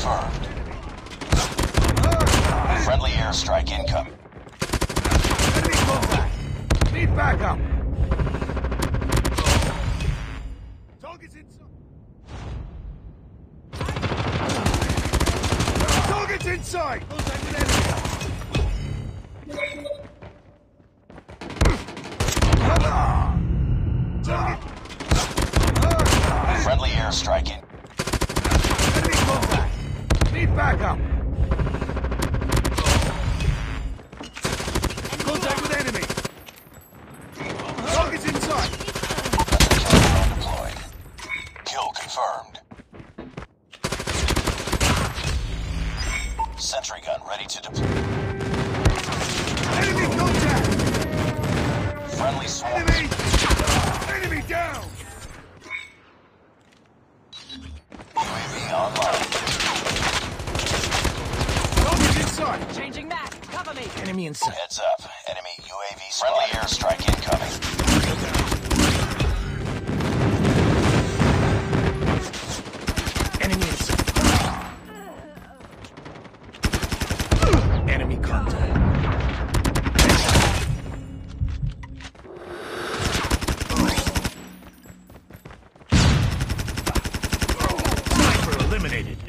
confirmed. Friendly airstrike incoming. Enemy contact! Need backup! Target's inside! Target's inside! Contact with enemy! Target! Friendly airstrike in. Enemy contact! Need backup! Contact with enemy! Target's inside! Kill drone deployed. Kill confirmed. Sentry gun ready to deploy. Enemy contact! Friendly swarm. Enemy! Enemy down! UAV online. Target's inside! Changing map. Cover me. Enemy inside. Heads up. Enemy UAV friendly airstrike incoming. Enemy inside. Enemy contact. Sniper eliminated.